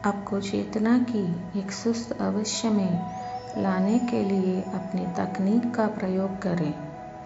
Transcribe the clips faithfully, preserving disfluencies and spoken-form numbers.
आपको चेतना की एक सुस्त अवस्था में लाने के लिए अपनी तकनीक का प्रयोग करें।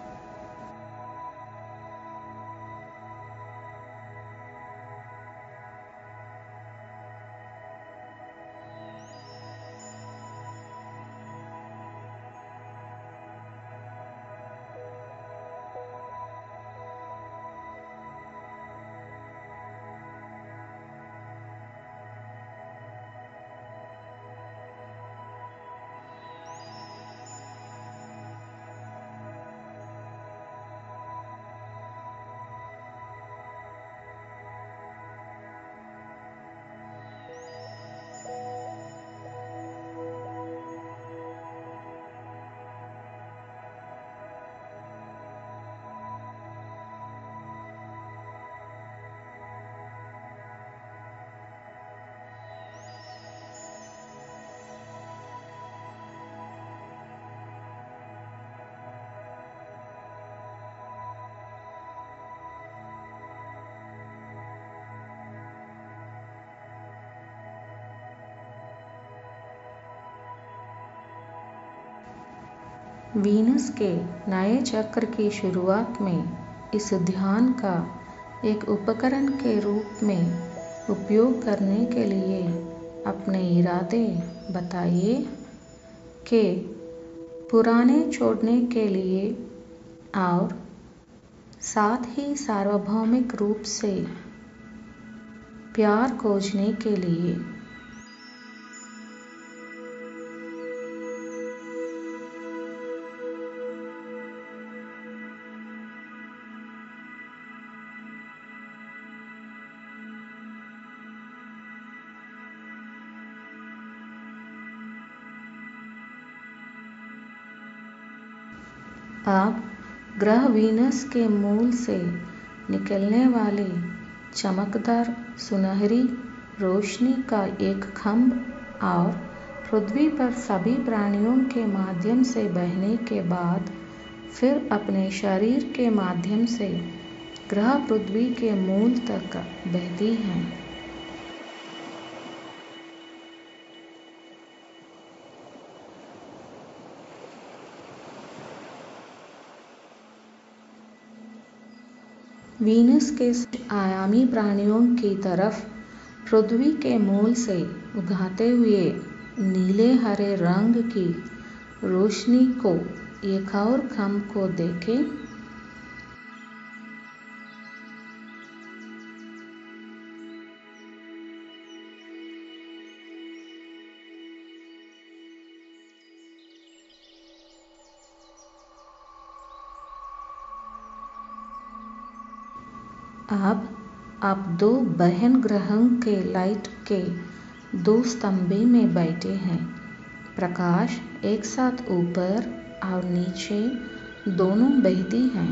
वीनस के नए चक्र की शुरुआत में इस ध्यान का एक उपकरण के रूप में उपयोग करने के लिए अपने इरादे बताइए कि पुराने छोड़ने के लिए और साथ ही सार्वभौमिक रूप से प्यार खोजने के लिए। आप ग्रह वीनस के मूल से निकलने वाले चमकदार सुनहरी रोशनी का एक खंभ और पृथ्वी पर सभी प्राणियों के माध्यम से बहने के बाद फिर अपने शरीर के माध्यम से ग्रह पृथ्वी के मूल तक बहती हैं। वीनस के आयामी प्राणियों की तरफ पृथ्वी के मूल से उगाते हुए नीले हरे रंग की रोशनी को एक और खंभ को देखें। अब आप दो बहन ग्रहों के लाइट के दो स्तंभों में बैठे हैं। प्रकाश एक साथ ऊपर और नीचे दोनों बहती हैं।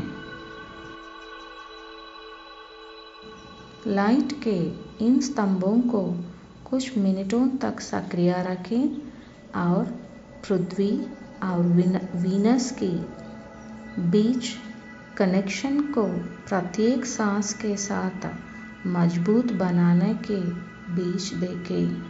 लाइट के इन स्तंभों को कुछ मिनटों तक सक्रिय रखें और पृथ्वी और वीनस के बीच कनेक्शन को प्रत्येक सांस के साथ मजबूत बनाने के बीच देखें।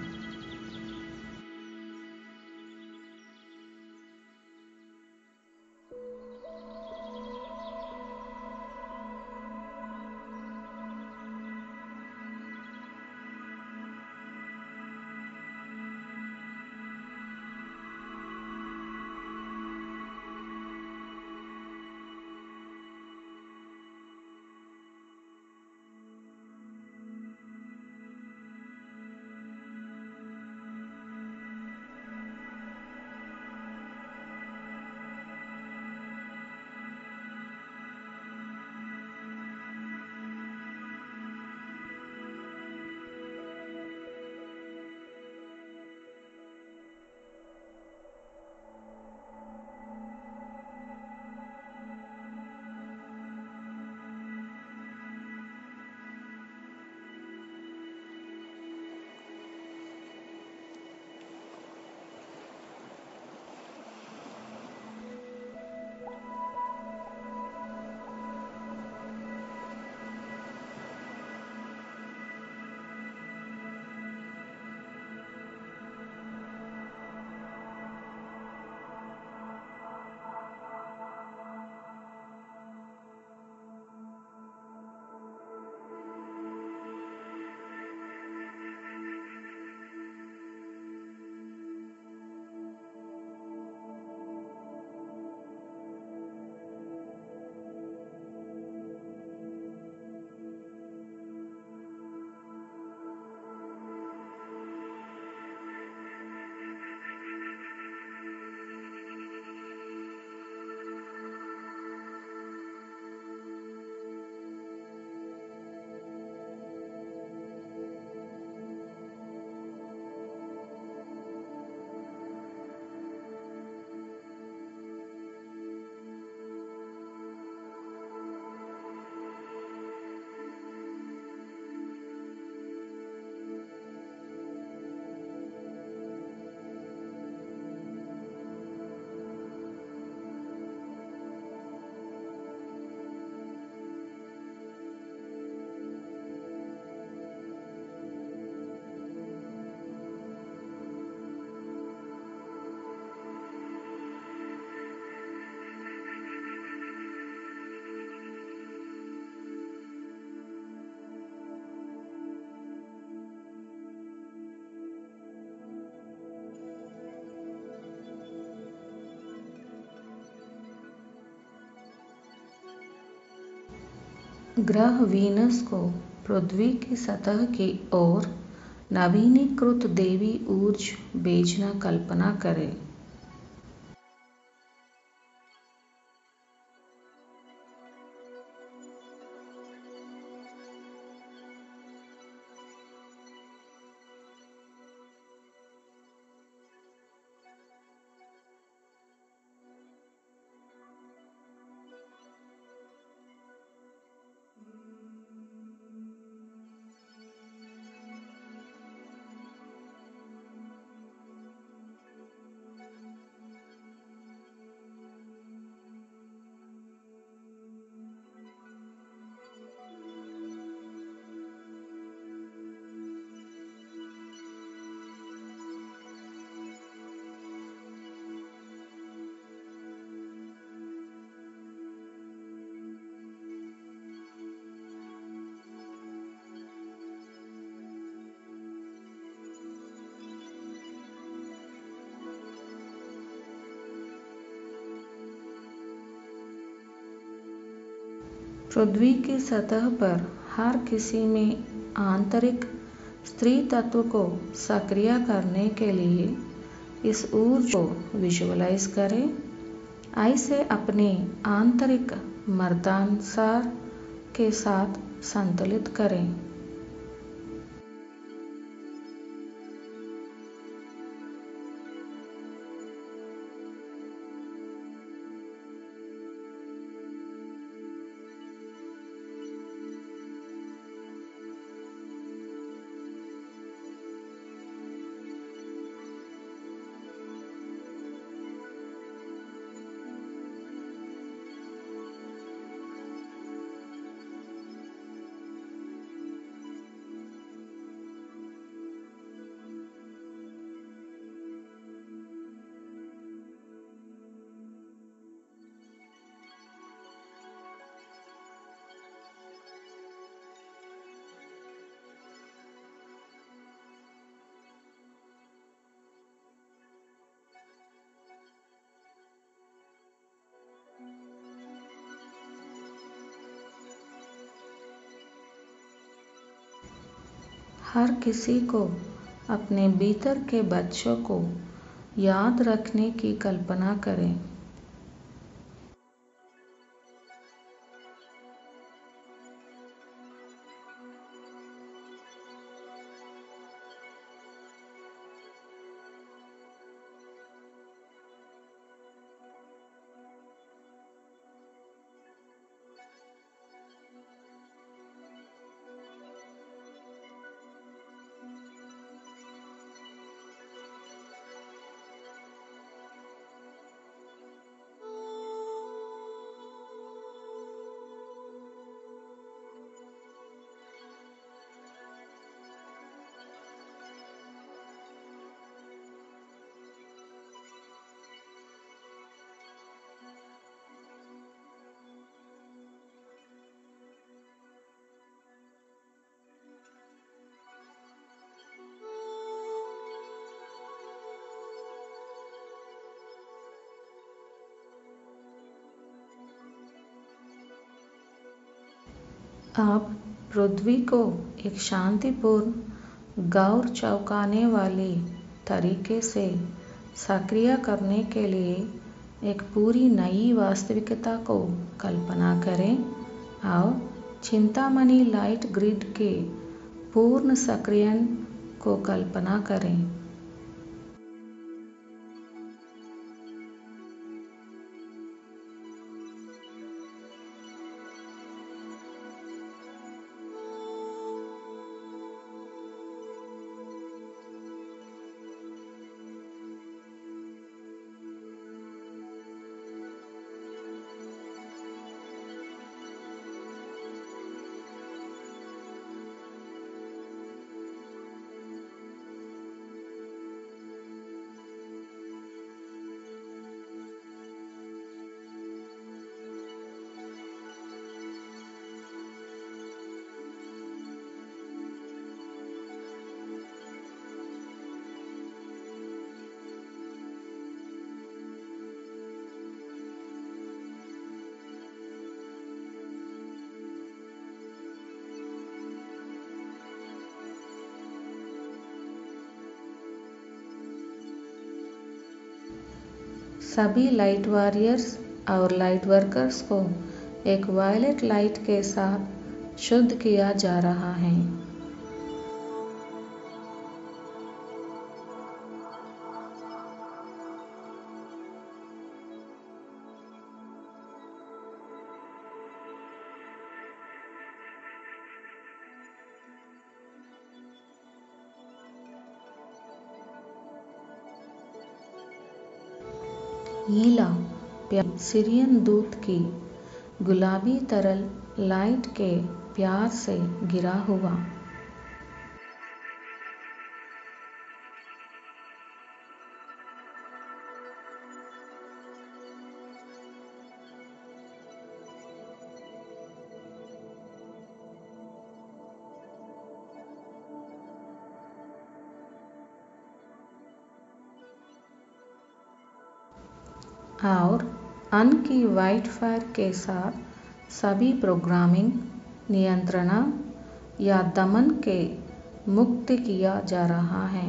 ग्रह वीनस को पृथ्वी की सतह की ओर नवीनीकृत दैवी ऊर्जा भेजना कल्पना करें। पृथ्वी की सतह पर हर किसी में आंतरिक स्त्री तत्व को सक्रिय करने के लिए इस ऊर्जा को विजुअलाइज करें। इसे अपने आंतरिक मर्दानुसार के साथ संतुलित करें। हर किसी को अपने भीतर के बच्चों को याद रखने की कल्पना करें। आप पृथ्वी को एक शांतिपूर्ण गौर चौंकाने वाले तरीके से सक्रिय करने के लिए एक पूरी नई वास्तविकता को कल्पना करें और चिंतामणि लाइट ग्रिड के पूर्ण सक्रियण को कल्पना करें। सभी लाइट वॉरियर्स और लाइट वर्कर्स को एक वायलेट लाइट के साथ शुद्ध किया जा रहा है। नीला प्यार सीरियन दूत की गुलाबी तरल लाइट के प्यार से गिरा हुआ। और अन की वाइट फायर के साथ सभी प्रोग्रामिंग, नियंत्रण या दमन के मुक्त किया जा रहा है।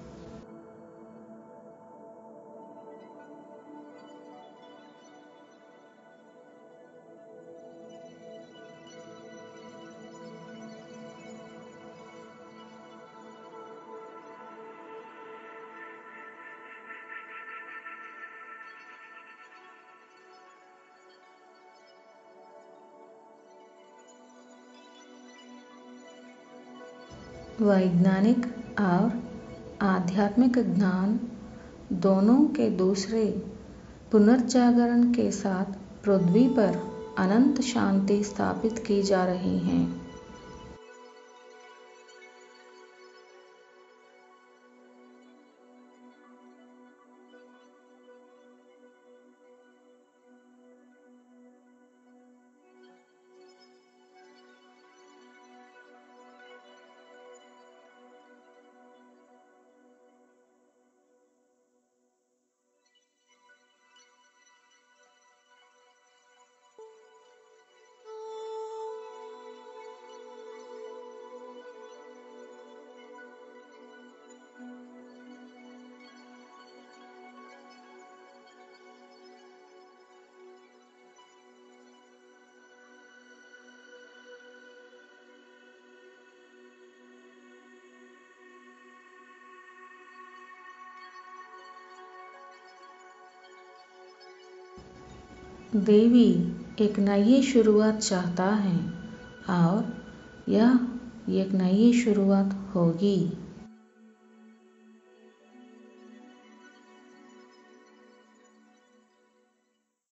वैज्ञानिक और आध्यात्मिक ज्ञान दोनों के दूसरे पुनर्जागरण के साथ पृथ्वी पर अनंत शांति स्थापित की जा रही है। देवी एक नई शुरुआत चाहता है और यह एक नई शुरुआत होगी।